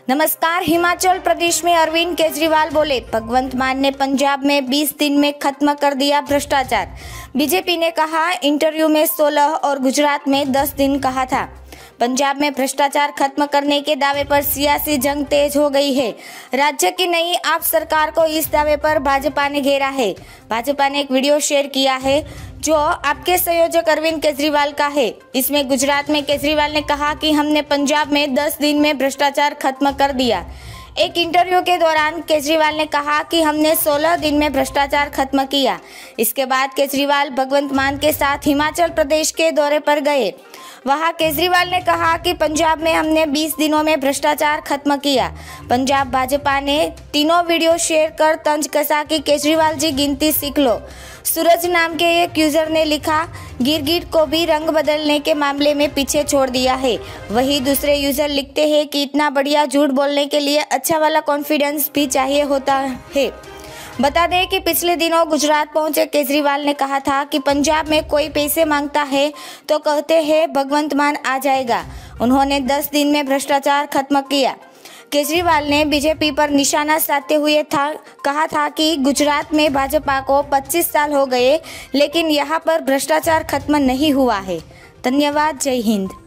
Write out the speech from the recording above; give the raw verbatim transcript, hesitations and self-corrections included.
नमस्कार। हिमाचल प्रदेश में अरविंद केजरीवाल बोले, भगवंत मान ने पंजाब में बीस दिन में खत्म कर दिया भ्रष्टाचार। बीजेपी ने कहा इंटरव्यू में सोलह और गुजरात में दस दिन कहा था। पंजाब में भ्रष्टाचार खत्म करने के दावे पर सियासी जंग तेज हो गई है। राज्य की नई आप सरकार को इस दावे पर भाजपा ने घेरा है। भाजपा ने एक वीडियो शेयर किया है जो आपके संयोजक अरविंद केजरीवाल का है। इसमें गुजरात में केजरीवाल ने कहा कि हमने पंजाब में दस दिन में भ्रष्टाचार खत्म कर दिया। एक इंटरव्यू के दौरान केजरीवाल ने कहा कि हमने सोलह दिन में भ्रष्टाचार खत्म किया। इसके बाद केजरीवाल भगवंत मान के साथ हिमाचल प्रदेश के दौरे पर गए। वहां केजरीवाल ने कहा कि पंजाब में हमने बीस दिनों में भ्रष्टाचार खत्म किया। पंजाब भाजपा ने तीनों वीडियो शेयर कर तंज कसा कि केजरीवाल जी गिनती सीख लो। सूरज नाम के एक यूजर ने लिखा, गिरगिट को भी रंग बदलने के मामले में पीछे छोड़ दिया है। वही दूसरे यूजर लिखते हैं कि इतना बढ़िया झूठ बोलने के लिए अच्छा वाला कॉन्फिडेंस भी चाहिए होता है। बता दें कि पिछले दिनों गुजरात पहुंचे केजरीवाल ने कहा था कि पंजाब में कोई पैसे मांगता है तो कहते हैं भगवंत मान आ जाएगा। उन्होंने दस दिन में भ्रष्टाचार खत्म किया। केजरीवाल ने बीजेपी पर निशाना साधते हुए था कहा था कि गुजरात में भाजपा को पच्चीस साल हो गए, लेकिन यहाँ पर भ्रष्टाचार खत्म नहीं हुआ है। धन्यवाद। जय हिंद।